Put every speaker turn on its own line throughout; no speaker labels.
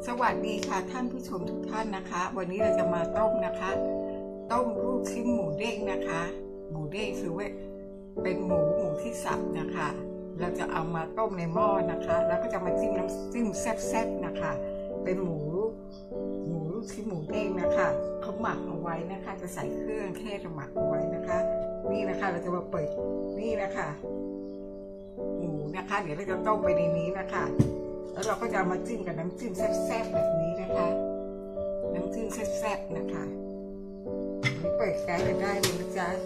สวัสดีค่ะท่านผู้ชมทุกท่านนะคะวันนี้เราจะมาต้มนะคะต้มลูกชิ้นหมูเด้งนะคะหมูเด้งคือว่าเป็นหมูที่สับนะคะเราจะเอามาต้มในหม้อนะคะแล้วก็จะมาจิ้มน้ำจิ้มแซ่บๆนะคะเป็นหมูลูกชิ้นหมูเด้งนะคะเขาหมักเอาไว้นะคะจะใส่เครื่องเทศหมักเอาไว้นะคะนี่นะคะเราจะมาเปิดนี่นะคะหมูนะคะเดี๋ยวเราจะต้มไปในนี้นะคะแล้วเราก็จะมาจิ้มกับน้ำจิ้มแซ่บๆแบบนี้นะคะน้ำจิ้มแซ่บๆนะคะเปิดแก๊สกันได้เลยนะจ๊ะ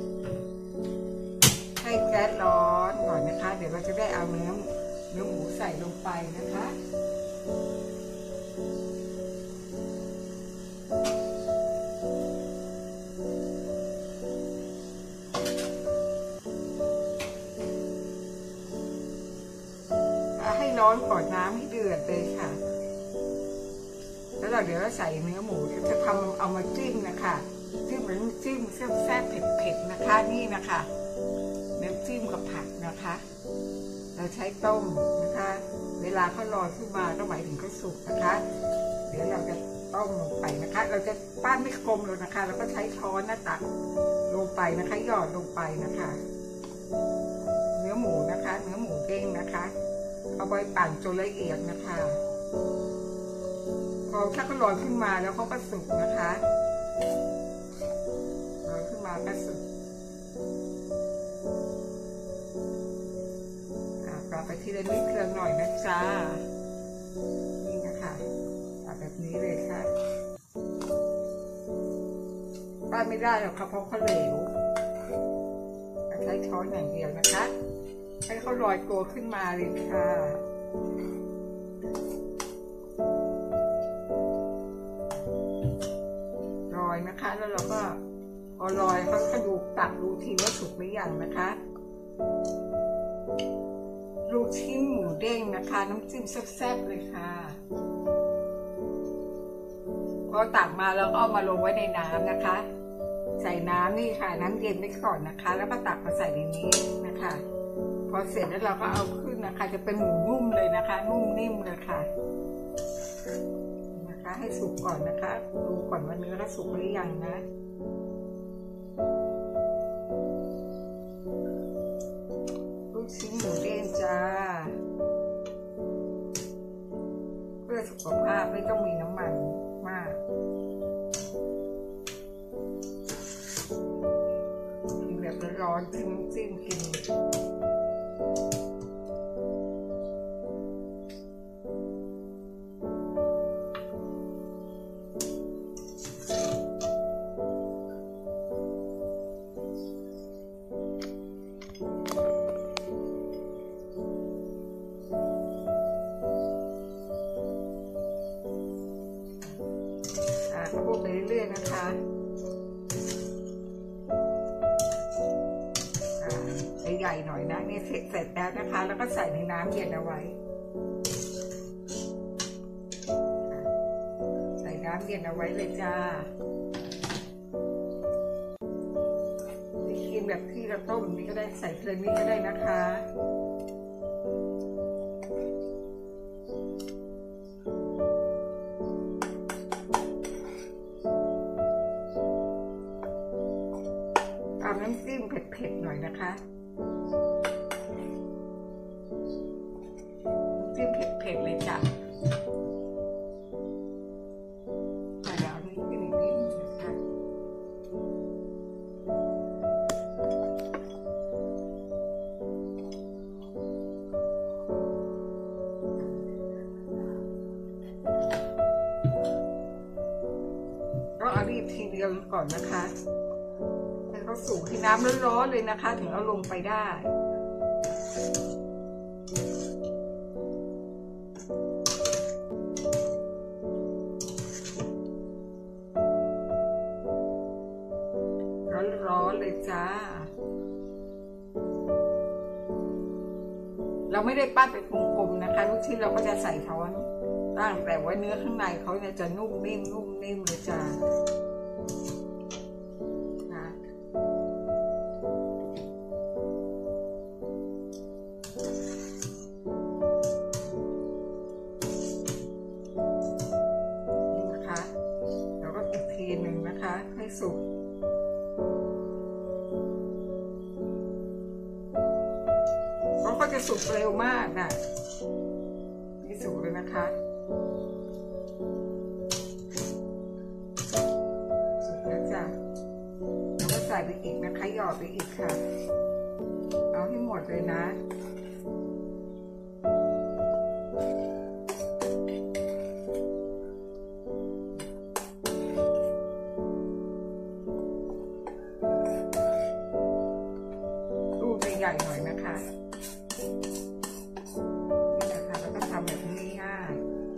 ให้แก๊สร้อนก่อนนะคะเดี๋ยวเราจะได้เอาเนื้อหมูใส่ลงไปนะคะให้ร้อนก่อนน้ำให้เดือดเลยค่ะแล้วเดี๋ยวเราใส่เนื้อหมูจะทำเอามาจิ้มนะคะจิ้มเหมือนจิ้มแซ่บๆเผ็ดๆนะคะนี่นะคะเนื้อจิ้มกับผักนะคะเราใช้ต้มนะคะเวลาเขาลอยขึ้นมาก็หมายถึงเขาสุกนะคะเดี๋ยวเราจะต้มลงไปนะคะเราจะปั้นไม่กลมเลยนะคะเราก็ใช้ช้อนตักลงไปนะคะหยอดลงไปนะคะเนื้อหมูนะคะเนื้อหมูเด้งนะคะเอาไปปั่นจนละเอียดนะคะพอถ้าเขาลอยขึ้นมาแล้วเขาก็สุกนะคะลอยขึ้นมาก็สุกกลับไปทีละนิดทีละหน่อยนะจ๊ะนี่นะคะแบบนี้เลยค่ะปั้นไม่ได้หรอกค่ะเพราะเขาเหลวใช้ช้อนอย่างเดียวนะคะให้เขาลอยตัวขึ้นมาเลยค่ะลอยนะคะแล้วเราก็พอลอยเขาก็ดูตักดูทีว่าสุกหรือยังนะคะลูกชิ้นหมูเด้งนะคะน้ำจิ้มแซ่บๆเลยค่ะพอตักมาแล้วก็เอามาลงไว้ในน้ำนะคะใส่น้ำนี่ค่ะน้ำเย็นไว้ก่อนนะคะแล้วก็ตักมาใส่ในนี้นะคะพอเสร็จแล้วเราก็เอาขึ้นนะคะจะเป็นหมูนุ่มเลยนะคะนุ่มนิ่มเลยค่ะนะคะให้สุกก่อนนะคะดูก่อนว่าเนื้อเขาสุกหรือยังนะลูกชิ้นหมูเด้งจ้าเพื่อสุขภาพไม่ต้องมีน้ำมันมากกินแบบร้อนๆจิ้มกินพูดไปเรื่อยๆนะคะใหญ่ๆหน่อยนะนี่เสร็จแล้วนะคะแล้วก็ใส่ในน้ำเย็นเอาไว้ใส่น้ำเย็นเอาไว้เลยจ้ากินแบบที่เราต้มนี่ก็ได้ใส่เกลือนี่ก็ได้นะคะน้ำจิ้มเผ็ดๆหน่อยนะคะจิ้มเผ็ดๆเลยจ้ะเดี๋ยวเอานี้ขึ้นอีกนิดนะคะก็เอารีบทีเดียวก่อนนะคะเขาสูงที่น้ำร้อนๆเลยนะคะถึงเอาลงไปได้ร้อนๆเลยจ้าเราไม่ได้ปั้นเป็นกลมๆนะคะลูกชิ้นเราก็จะใส่ช้อนตั้งแต่ว่าเนื้อข้างในเขาเนี่ยจะนุ่มนิ่มเลยจ้าสุกเพราะก็จะสุกเร็วมากนะนี่สุกเลยนะคะสุกแล้วจ้ะแล้วก็ใส่ไปอีกนะคะหยอดไปอีกค่ะเอาให้หมดเลยนะลูกใหญ่ๆหน่อยนะคะนี่นะคะแล้วก็ทำแบบนี้ง่าย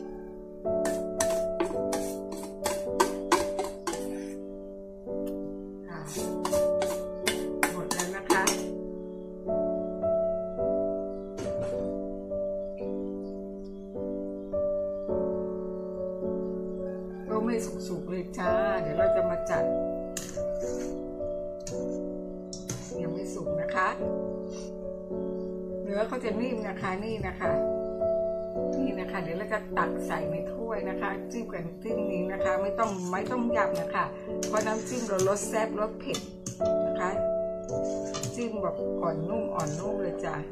ค่ะหมดแล้วนะคะก็ไม่สุกๆเลยจ้าเดี๋ยวเราจะมาจัดยังไม่สุกนะคะเนื้อเขาจะนิ่มนะคะนี่นะคะนี่นะคะเดี๋ยวเราจะตักใส่ในถ้วยนะคะจิ้มกับน้ำจิ้มนี้นะคะไม่ต้องยำนะคะเพราะน้ำจิ้มเรารสแซ่บรสเผ็ดนะคะจิ้มแบบอ่อนนุ่มเลยจ้ะ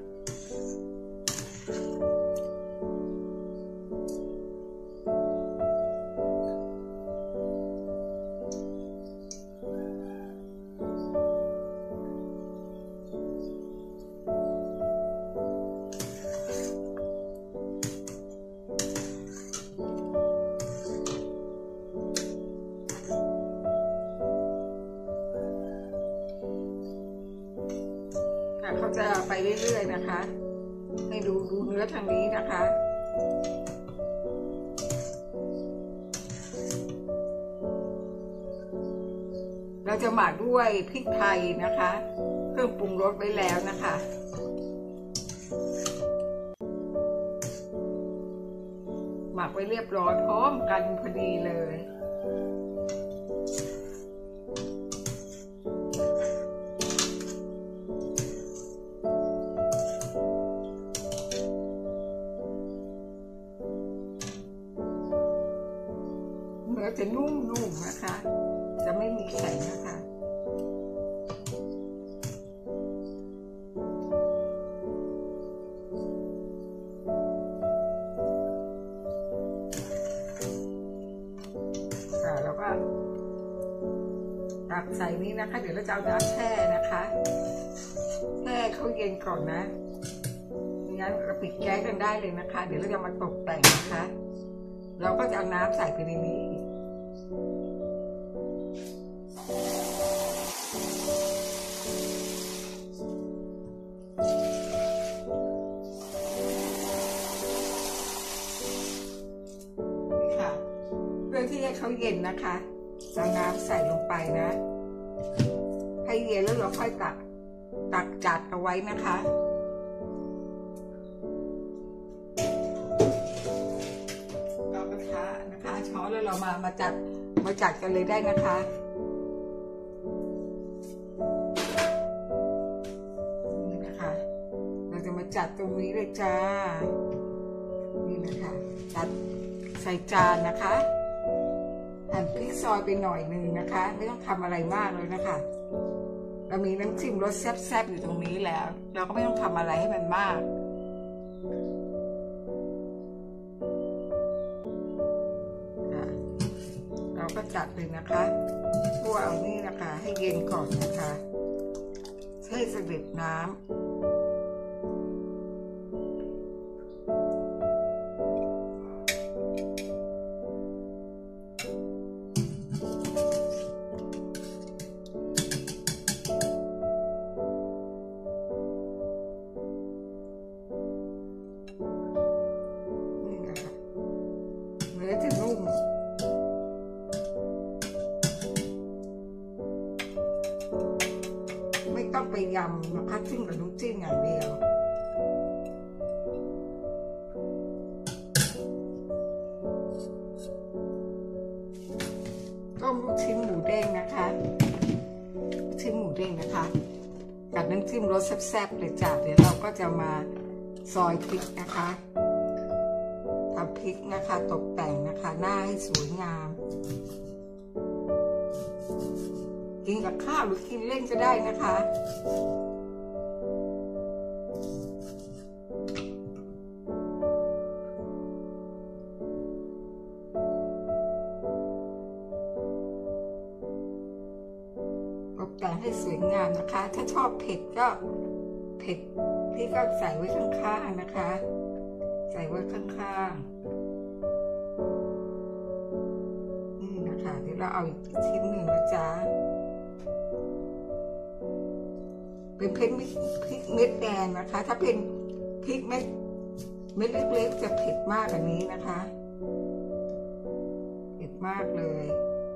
เขาจะไปเรื่อยๆนะคะให้ดูเนื้อทางนี้นะคะเราจะหมักด้วยพริกไทยนะคะเครื่องปรุงรสไว้แล้วนะคะหมักไว้เรียบร้อยพร้อมกันพอดีเลยเนื้อจะนุ่มๆนะคะจะไม่มีแข็งนะคะแล้วก็ตักใส่นี้นะคะเดี๋ยวเราจะเอาน้ำแช่นะคะแช่เขาเย็นก่อนนะงั้นเราปิดแก๊สกันได้เลยนะคะเดี๋ยวเราจะมาตกแต่งนะคะเราก็จะเอาน้ำใส่ไปในนี้ค่ะเพื่อที่ให้เขาเย็นนะคะเอาน้ำใส่ลงไปนะให้เย็นแล้วเราค่อยตักจัดเอาไว้นะคะช้อนแล้วเรามาจัดกันเลยได้นะคะนี่นะคะเราจะมาจัดตรงนี้เลยจ้านี่นะคะจัดใส่จานนะคะหั่นพริกซอยไปหน่อยนึงนะคะไม่ต้องทำอะไรมากเลยนะคะเรามีน้ำจิ้มรสแซ่บๆอยู่ตรงนี้แล้วเราก็ไม่ต้องทำอะไรให้มันมากเราก็จัดเลยนะคะคั่วเอานี่นะคะให้เย็นก่อนนะคะให้เสด็จน้ำนี่นะคะเนื้อจะนุ่มต้องไปยำนะคะจิ้มกับน้ำจิ้มอย่างเดียวต้มลูกชิ้นหมูเด้งนะคะชิ้นหมูเด้งนะคะกับน้ำจิ้มรสแซ่บๆเลยจ้ะเดี๋ยวเราก็จะมาซอยพริกนะคะทำพริกนะคะตกแต่งนะคะหน้าให้สวยงามกินกับข้าวหรือกินเล่นก็ได้นะคะตกแต่งให้สวยงามนะคะถ้าชอบเผ็ดก็เผ็ดพี่ก็ใส่ไว้ข้างๆนะคะใส่ไว้ข้างๆนี่นะคะเดี๋ยวเราเอาอีกชิ้นหนึ่งนะจ๊ะเป็นพริกเม็ดแดงนะคะถ้าเป็นพริกเม็ดเล็กๆจะเผ็ดมากกว่านี้นะคะเผ็ดมากเลย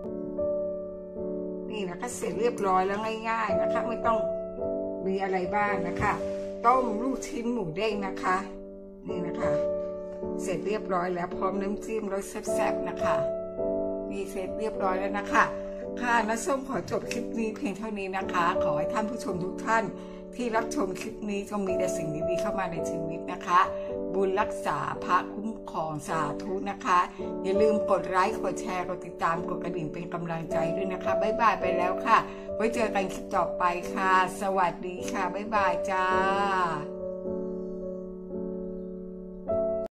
นี่นะคะเสร็จเรียบร้อยแล้วง่ายๆนะคะไม่ต้องมีอะไรบ้างนะคะต้มลูกชิ้นหมูเด้งนะคะนี่นะคะเสร็จเรียบร้อยแล้วพร้อมน้ำจิ้มรสแซ่บๆนะคะนี่เสร็จเรียบร้อยแล้วนะคะค่ะน้าส้มขอจบคลิปนี้เพียงเท่านี้นะคะขอให้ท่านผู้ชมทุกท่านที่รับชมคลิปนี้จงมีแต่สิ่งดีๆเข้ามาในชีวิตนะคะบุญรักษาพระคุ้มครองสาธุนะคะอย่าลืมกดไลค์กดแชร์กดติดตามกดกระดิ่งเป็นกำลังใจด้วยนะคะบ๊ายบายไปแล้วค่ะไว้เจอกันคลิปต่อไปค่ะสวัสดีค่ะบ๊ายบายจ้า